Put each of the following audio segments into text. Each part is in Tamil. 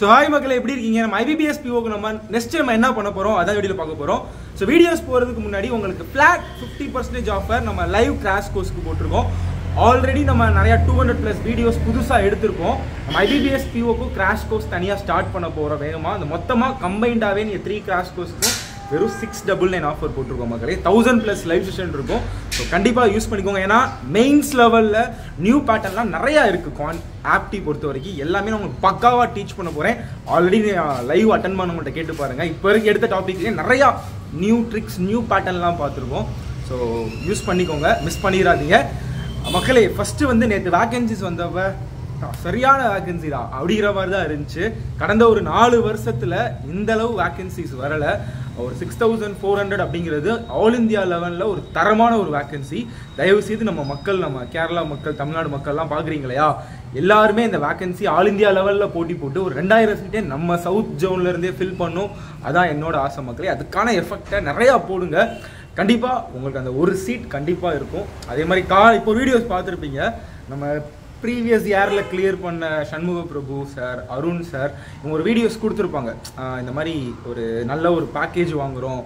So hi மக்களே எப்படி இருக்கீங்க? நம்ம IBPS POக்கு நம்ம நெக்ஸ்ட் நம்ம என்ன பண்ண போறோம் அத வீடியோல பார்க்க போறோம். So வீடியோஸ் போறதுக்கு முன்னாடி உங்களுக்கு flat 50% ஆஃபர் நம்ம லைவ் கிராஷ் கோர்ஸ்க்கு போட்டுருக்கோம். ஆல்ரெடி நம்ம நிறைய 200+ வீடியோஸ் புதுசா எடுத்துறோம். நம்ம IBPS POக்கு கிராஷ் கோர்ஸ் தனியா ஸ்டார்ட் பண்ண போறோம் வேகமா. அந்த மொத்தமா கம்பைன்டாவே நீங்க 3 கிராஷ் கோர்ஸ்க்கு வெறும் 699 ஆஃபர் போட்டுருக்கோம் மக்களே. 1000+ லைவ் செஷன் இருக்கும். ஸோ கண்டிப்பாக யூஸ் பண்ணிக்கோங்க. ஏன்னா மெயின்ஸ் லெவலில் நியூ பேட்டர்ன்லாம் நிறையா இருக்குது. ஆப்டி பொறுத்த வரைக்கும் எல்லாமே நான் உங்களுக்கு பக்காவாக டீச் பண்ண போகிறேன். ஆல்ரெடி லைவ் அட்டன் பண்ணவங்கள்ட்ட கேட்டு பாருங்கள். இப்போ வரைக்கும் எடுத்த டாபிக்லேயே நிறையா நியூ ட்ரிக்ஸ் நியூ பேட்டர்ன்லாம் பார்த்துருக்கோம். ஸோ யூஸ் பண்ணிக்கோங்க, மிஸ் பண்ணிடாதீங்க மக்களே. ஃபஸ்ட்டு வந்து நேற்று வேக்கன்சிஸ் வந்தப்போ சரியான வேக்கன்சி தான் அப்படிங்கிற மாதிரி தான் இருந்துச்சு. கடந்த ஒரு 4 வருஷத்தில் இந்தளவு வேக்கன்சிஸ் வரலை. ஒரு 6400 அப்படிங்கிறது ஆல் இந்தியா லெவலில் ஒரு தரமான ஒரு வேக்கன்சி. தயவுசெய்து நம்ம மக்கள், நம்ம கேரளா மக்கள், தமிழ்நாடு மக்கள்லாம் பார்க்குறீங்க இல்லையா, எல்லாருமே இந்த வேக்கன்சி ஆல் இந்தியா லெவலில் போட்டி போட்டு ஒரு 2000 சீட்டே நம்ம சவுத் ஜோன்லேருந்தே ஃபில் பண்ணும். அதான் என்னோட ஆசை மக்களே. அதுக்கான எஃபெக்டை நிறையா போடுங்க. கண்டிப்பாக உங்களுக்கு அந்த ஒரு சீட் கண்டிப்பாக இருக்கும். அதே மாதிரி இப்போ வீடியோஸ் பார்த்துருப்பீங்க. நம்ம ப்ரீவியஸ் இயரில் கிளியர் பண்ண சண்முக பிரபு சார், அருண் சார், இவங்க ஒரு வீடியோஸ் கொடுத்துருப்பாங்க. இந்த மாதிரி ஒரு நல்ல ஒரு பேக்கேஜ் வாங்குகிறோம்,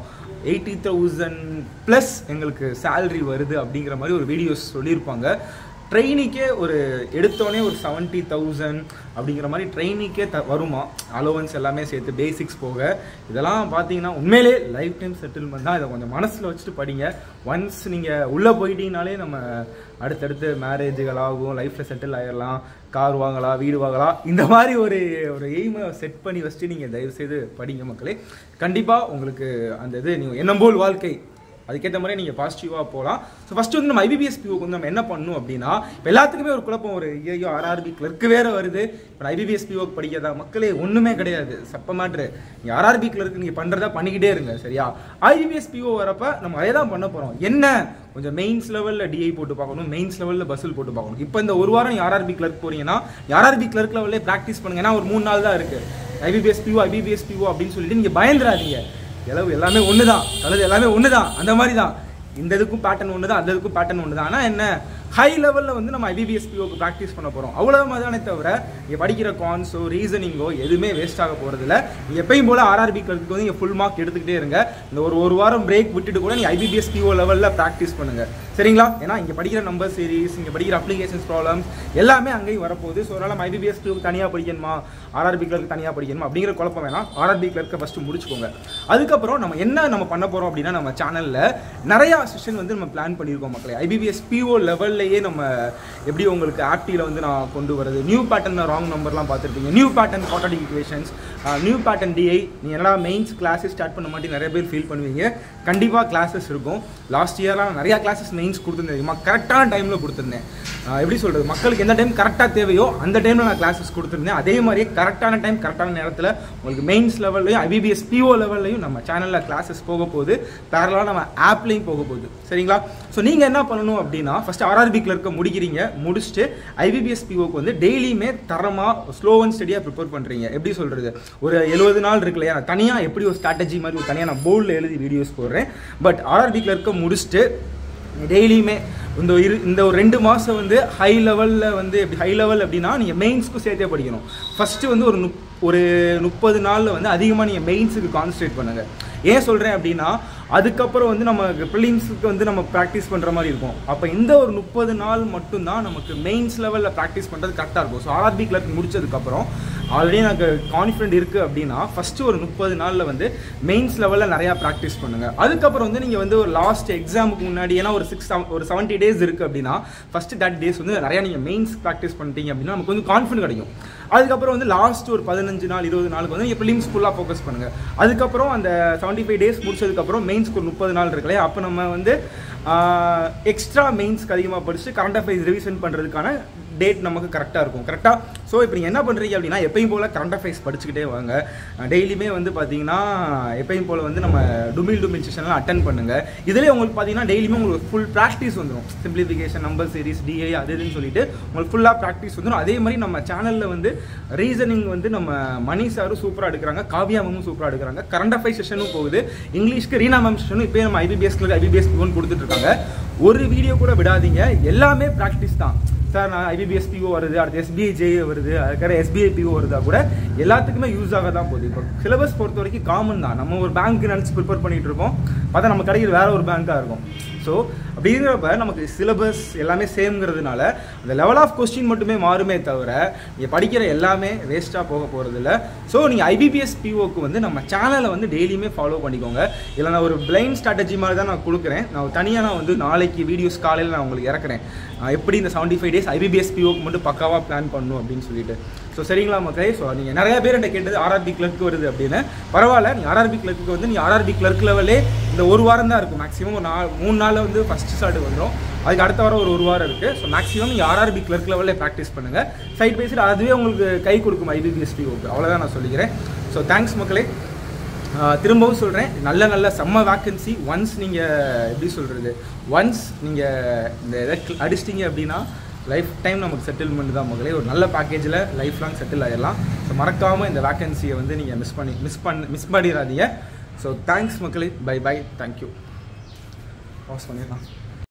80,000+ எங்களுக்கு சேல்ரி வருது அப்படிங்கிற மாதிரி ஒரு வீடியோஸ் சொல்லியிருப்பாங்க. ட்ரெயினிக்கே ஒரு எடுத்தோடனே ஒரு 70,000 அப்படிங்கிற மாதிரி ட்ரெயினிக்கே வருமா, அலோவன்ஸ் எல்லாமே சேர்த்து பேசிக்ஸ் போக. இதெல்லாம் பார்த்தீங்கன்னா உண்மையிலே லைஃப் டைம் செட்டில்மெண்ட் தான். இதை கொஞ்சம் மனசில் வச்சுட்டு படிங்க. ஒன்ஸ் நீங்கள் உள்ளே போயிட்டீங்கனாலே நம்ம அடுத்தடுத்து மேரேஜுகள் ஆகும், லைஃப்பில் செட்டில் ஆகிடலாம், கார் வாங்கலாம், வீடு வாங்கலாம். இந்த மாதிரி ஒரு எய்மை செட் பண்ணி வச்சுட்டு நீங்கள் தயவுசெய்து படிங்க மக்களே. கண்டிப்பாக உங்களுக்கு அந்த இது நீங்கள் எண்ணம் போல் வாழ்க்கை அதுக்கேற்ற மாதிரி நீங்கள் பாசிட்டிவாக போகலாம். ஸோ ஃபஸ்ட்டு வந்து நம்ம IBPS POக்கு வந்து நம்ம என்ன பண்ணணும் அப்படின்னா, இப்போ எல்லாத்துக்குமே ஒரு குழப்பம், ஒரு ஐயோ RRB கிளர்க்கு வேறு வருது, இப்போ IBPS POக்கு படிக்காதா மக்களே? ஒன்றுமே கிடையாது, சப்ப மேட்ரு. நீங்கள் RRB கிளர்க்கு நீங்கள் பண்ணுறதா பண்ணிக்கிட்டே இருங்க சரியா. IBPS PO வரப்போ நம்ம அதே தான் பண்ண போகிறோம். என்ன கொஞ்சம் மெயின்ஸ் லெவலில் DI போட்டு பார்க்கணும், மெயின்ஸ் லெவலில் பஸ்ஸில் போட்டு பார்க்கணும். இப்போ இந்த ஒரு வாரம் நீங்கள் RRB கிளர்க் போகிறீங்கன்னா RRB கிளர்க் லெவலில் ப்ராக்டிஸ் பண்ணுங்க. ஏன்னா ஒரு 3 நாள் தான் இருக்குது. IBPS PO அப்படின்னு சொல்லிட்டு நீங்கள் பயந்துடாதீங்க. எல்லாமே ஒன்று தான், அல்லது எல்லாமே ஒன்று தான். அந்த மாதிரி தான் இந்த இதுக்கும் பேட்டர்ன் ஒன்று தான், அந்த இதுக்கும் பேட்டர்ன் ஒன்று தான். ஆனால் என்ன ஹை லெவலில் வந்து நம்ம IBPS POக்கு ப்ராக்டிஸ் பண்ண போகிறோம். அவ்வளோ மாதிரிதானே தவிர நீங்கள் படிக்கிற கான்ஸோ ரீசனிங்கோ எதுவுமே வேஸ்ட் ஆக போகிறதில்ல. நீங்கள் எப்பயும் போல் RRB கிளர்க்கு வந்து நீங்கள் ஃபுல் மார்க் எடுத்துக்கிட்டே இருங்க. இந்த ஒரு வாரம் பிரேக் விட்டுட்டு கூட நீங்கள் IBPS PO லெவலில் ப்ராக்டிஸ் பண்ணுங்கள் சரிங்களா. ஏன்னா இங்கே படிக்கிற நம்பர் சீரிஸ், இங்கே படிக்கிற அப்ளிகேஷன்ஸ் ப்ராப்ளம்ஸ் எல்லாமே அங்கேயும் வரப்போகுது. ஸோ அதனால் நம்ம IBPS POக்கு தனியாக படிக்கணுமா, RRB கிளர்க்கு தனியாக படிக்கணுமா அப்படிங்கிற குழப்பம் வேணாம். RRB கிளர்க்கை ஃபஸ்ட்டு முடிச்சுக்கோங்க. அதுக்கப்புறம் நம்ம பண்ண போகிறோம் அப்படின்னா, நம்ம சேனலில் நிறையா செஷன் வந்து நம்ம பிளான் பண்ணியிருக்கோம் மக்களே. IBPS PO லெவல்லையே நம்ம எப்படி உங்களுக்கு ஆப்டியில் வந்து நான் கொண்டு வரது, நியூ பேட்டர்ன் ராங் நம்பர்லாம் பார்த்துருப்பீங்க, new pattern quadratic equations, new pattern DI. நீ எல்லா மெயின்ஸ் கிளாஸஸ் ஸ்டார்ட் பண்ண மாட்டேன் நிறைய பேர் ஃபீல் பண்ணுவீங்க. கண்டிப்பாக கிளாஸஸ் இருக்கும். லாஸ்ட் இயர்லாம் நிறையா கிளாஸஸ் மெயின்ஸ் கொடுத்துருந்தேன். கரெக்டான டைமில் கொடுத்துருந்தேன். எப்படி சொல்கிறது, மக்களுக்கு எந்த டைம் கரெக்டாக தேவையோ அந்த டைமில் நான் கிளாஸஸ் கொடுத்துருந்தேன். அதே மாதிரியே கரெக்டான டைம் கரெக்டான நேரத்தில் உங்களுக்கு மெயின்ஸ் லெவல்லையும் IBPS PO லெவல்லையும் நம்ம சேனலில் கிளாஸஸ் போக போகுது. பேரலாக நம்ம ஆப்லையும் போக போகுது சரிங்களா. ஸோ நீங்கள் என்ன பண்ணணும் அப்படின்னா, ஃபஸ்ட்டு RRB கிளர்க்கை முடிக்கிறீங்க. முடிச்சுட்டு IBPS POக்கு வந்து டெய்லியுமே தரமாக ஸ்லோ அண்ட் ஸ்டடியாக ப்ரிப்பேர் பண்ணுறீங்க. எப்படி சொல்கிறது, ஒரு 70 நாள் இருக்கு இல்லையா, தனியாக எப்படி ஒரு ஸ்ட்ராட்டஜி மாதிரி ஒரு தனியாக நான் போர்டில் எழுதி வீடியோஸ் போடுறேன். பட் RRB கிளர்க்கை முடிச்சுட்டு டெய்லியுமே இந்த ஒரு 2 மாதம் வந்து ஹை லெவலில் வந்து எப்படி ஹை லெவல் அப்படின்னா நீங்கள் மெயின்ஸ்க்கு சேர்த்தே படிக்கணும். ஃபஸ்ட்டு வந்து ஒரு 30 நாளில் வந்து அதிகமாக நீங்கள் மெயின்ஸுக்கு கான்சன்ட்ரேட் பண்ணுங்கள். ஏன் சொல்கிறேன் அப்படின்னா, அதுக்கப்புறம் வந்து நம்ம ப்ரிலிம்ஸுக்கு வந்து நம்ம ப்ராக்டிஸ் பண்ணுற மாதிரி இருக்கும். அப்போ இந்த ஒரு 30 நாள் மட்டும்தான் நமக்கு மெயின்ஸ் லெவலில் ப்ராக்டிஸ் பண்ணுறது கரெக்டாக இருக்கும். ஸோ RRB கிளர்க் முடிச்சதுக்கப்புறம் ஆல்ரெடி எனக்கு கான்ஃபிடென்ட் இருக்குது அப்படின்னா, ஃபஸ்ட்டு ஒரு 30 நாளில் வந்து மெயின்ஸ் லெவலில் நிறையா ப்ராக்டிஸ் பண்ணுங்கள். அதுக்கப்புறம் வந்து நீங்கள் வந்து ஒரு லாஸ்ட் எக்ஸாமுக்கு முன்னாடி, ஏன்னா ஒரு 70 டேஸ் இருக்குது அப்படின்னா, ஃபஸ்ட்டு 30 டேஸ் வந்து நிறையா நீங்கள் மெயின்ஸ் ப்ராக்டிஸ் பண்ணிட்டீங்க அப்படின்னா நமக்கு வந்து கான்ஃபிடென்ட் கிடைக்கும். அதுக்கப்புறம் வந்து லாஸ்ட் ஒரு 15 நாள் 20 நாளுக்கு வந்து நீங்கள் ப்ரிலிம்ஸ் ஃபுல்லாக ஃபோக்கஸ் பண்ணுங்கள். அதுக்கப்புறம் அந்த 75 டேஸ் முடிச்சதுக்கப்புறம் மெயின்ஸ்க்கு ஒரு 30 நாள் இருக்குல்லையா, அப்போ நம்ம வந்து எக்ஸ்ட்ரா மெயின்ஸ்க்கு அதிகமாக படிச்சு கரண்ட் அஃபேர்ஸ் ரிவிஷன் பண்ணுறதுக்கான டேட் நமக்கு கரெக்டாக இருக்கும் கரெக்டாக. ஸோ இப்போ நீங்கள் என்ன பண்ணுறீங்க அப்படின்னா, எப்பயும் போல் கரண்ட் அஃபேர்ஸ் படிச்சுக்கிட்டே வாங்க. டெய்லியுமே வந்து பார்த்தீங்கன்னா எப்பயும் போல் வந்து நம்ம டுமில் செஷன்லாம் அட்டன் பண்ணுங்கள். இதிலே உங்களுக்கு பார்த்தீங்கன்னா டெய்லியுமே உங்களுக்கு ஃபுல் ப்ராக்டிஸ் வந்துடும். சிம்பிளிஃபிகேஷன், நம்பர் சீரிஸ், DI அது இதுன்னு சொல்லிட்டு உங்களுக்கு ஃபுல்லாக ப்ராக்டிஸ் வந்துடும். அதே மாதிரி நம்ம சேனலில் வந்து ரீசனிங் வந்து நம்ம மணி சாரும் சூப்பராக எடுக்கிறாங்க, காவியா மேமும் சூப்பராக எடுக்கிறாங்க. கரண்ட் அஃபேர்ஸ் செஷனும் போகுது. இங்கிலீஷ்க்கு ரீனா மேம் செஷனும் இப்போ நம்ம IBPS PO கொடுத்துட்ருக்காங்க. ஒரு வீடியோ கூட விடாதீங்க, எல்லாமே ப்ராக்டிஸ் தான். சார் நான் ஐபிபிஎஸ் பிஓ வருது, அடுத்து எஸ்பிஐ ஜே வருது, அதுக்காக எஸ்பிஐ பிஓ வருதா கூட எல்லாத்துக்குமே யூஸ் ஆக தான் போகுது. இப்போ சிலபஸ் பொறுத்த வரைக்கும் காமன் தான். நம்ம ஒரு பேங்க் நினச்சி ப்ரிப்பேர் பண்ணிகிட்டு இருப்போம், பார்த்தா நம்ம கிடைக்கிற வேற ஒரு பேங்காக இருக்கும். ஸோ அப்படிங்கிறப்ப நமக்கு சிலபஸ் எல்லாமே சேம்ங்கிறதுனால அந்த லெவல் ஆஃப் கொஸ்டின் மட்டுமே மாறுமே தவிர நீங்கள் படிக்கிற எல்லாமே வேஸ்ட்டாக போக போகிறதில்ல. ஸோ நீங்கள் ஐபிபிஎஸ் பிஓக்கு வந்து நம்ம சேனலை வந்து டெய்லியுமே ஃபாலோ பண்ணிக்கோங்க. இல்லை நான் ஒரு பிளைண்ட் ஸ்ட்ராட்டஜி மாதிரி தான் நான் கொடுக்குறேன். நான் தனியாக நான் வந்து நாளைக்கு வீடியோஸ் காலையில் நான் உங்களுக்கு இறக்குறேன், எப்படி இந்த 75 days ஐபிபிஎஸ் பிஓக்கு மட்டும் பக்காவாக பிளான் பண்ணணும் அப்படின்னு சொல்லிட்டு. ஸோ சரிங்களா மக்களே? ஸோ நீங்கள் நிறைய பேர் என்ன கேட்டது ஆர்ஆர்பி கிளர்க்கு வருது அப்படின்னு. பரவாயில்ல, நீங்கள் ஆர்ஆர்பி கிளர்க்கு வந்து நீங்கள் ஆர்ஆர்பி கிளர்க் லெவலே இந்த ஒரு வாரம் தான் இருக்கும். மேக்ஸிமம் ஒரு 3 நாளில் வந்து ஃபஸ்ட் ஸ்டார்ட் வந்துடும். அதுக்கு அடுத்த வாரம் ஒரு வாரம் இருக்குது. ஸோ மேக்ஸிமம் நீங்கள் ஆர்ஆர்பி கிளர்க் லெவலில் ப்ராக்டிஸ் பண்ணுங்கள். சைட் பை சைடு அதுவே உங்களுக்கு கை கொடுக்கும் ஐபிபிஎஸ் பிஓக்கு. அவ்வளோதான் நான் சொல்லிக்கிறேன். ஸோ தேங்க்ஸ் மக்களே. திரும்பவும் சொல்கிறேன், நல்ல செம்ம வேக்கன்சி. ஒன்ஸ் நீங்கள் எப்படி சொல்கிறது, ஒன்ஸ் நீங்கள் இந்த இதை அடிச்சிட்டிங்க அப்படின்னா லைஃப் டைம் நமக்கு செட்டில்மெண்ட் தான் மக்களே. ஒரு நல்ல பேக்கேஜில் லைஃப் லாங் செட்டில் ஆகிடலாம். ஸோ மறக்காமல் இந்த வேக்கன்சியை வந்து நீங்கள் மிஸ் பண்ணிடாதீங்க. ஸோ தேங்க்ஸ் மக்களே. Bye thank you. பாஸ் பண்ணிடலாம்.